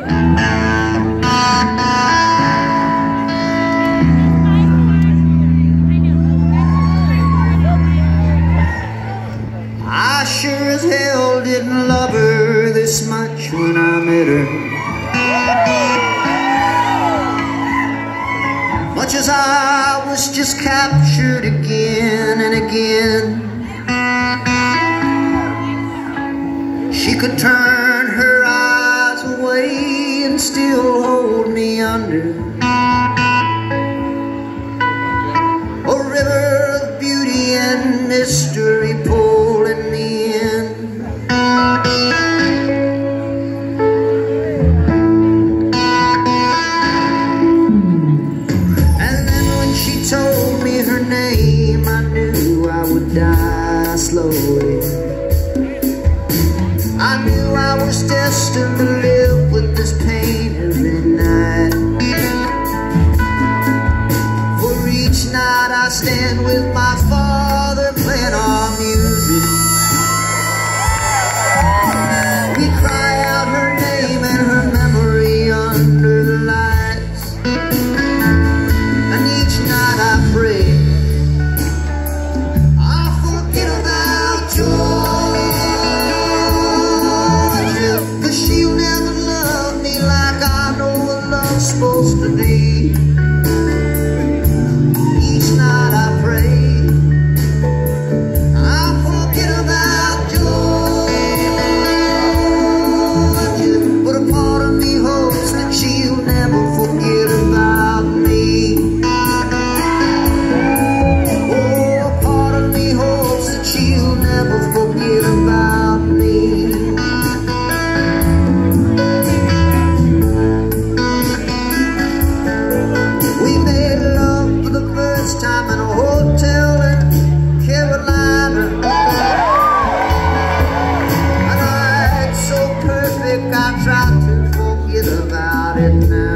I sure as hell didn't love her this much when I met her. Much as I was just captured again and again. She could turn her eyes away and still hold me under. A river of beauty and mystery pulling me in. And then when she told me her name, I knew I would die slowly. I knew I was destined to live with this pain every night. For each night I stand with my father playing our music. We cry out her name and her memory under the lights. And each night I pray I'll forget about Georgia, 'cause she'll never love me like I know what love's supposed to be. Each night I pray I'll forget about Georgia, but a part of me hopes that she'll never forget about me. Oh, a part of me hopes that she'll never forget about me. We made love for the first time in a hotel in Carolina. A night so perfect I tried to forget about it now.